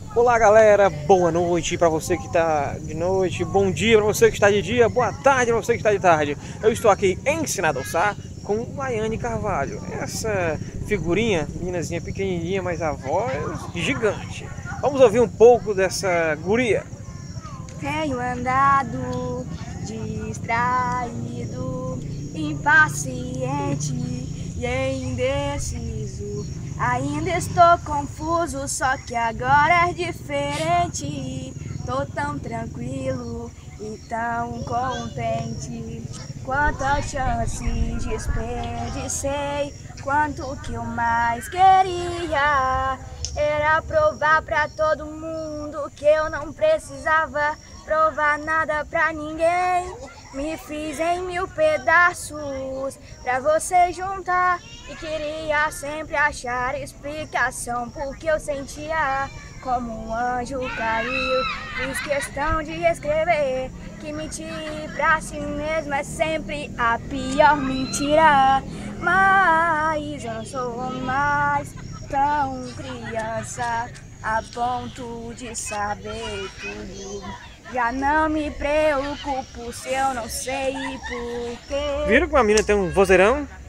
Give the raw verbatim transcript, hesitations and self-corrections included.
Olá galera, boa noite para você que está de noite, bom dia para você que está de dia, boa tarde para você que está de tarde. Eu estou aqui em Sinadalçá com Laiane Carvalho, essa figurinha, meninazinha pequenininha, mas a voz gigante. Vamos ouvir um pouco dessa guria. Tenho andado distraído, impaciente e indeciso. Ainda estou confuso, só que agora é diferente. Tô tão tranquilo e tão contente. Quantas chances desperdicei, quanto que eu mais queria era provar pra todo mundo que eu não precisava provar nada pra ninguém. Me fiz em mil pedaços pra você juntar e queria sempre achar explicação porque eu sentia como um anjo caiu. Fiz questão de escrever que mentir pra si mesmo é sempre a pior mentira. Mas eu não sou mais tão criança a ponto de saber tudo. Já não me preocupo se eu não sei porquê. Viram que uma menina tem um vozeirão?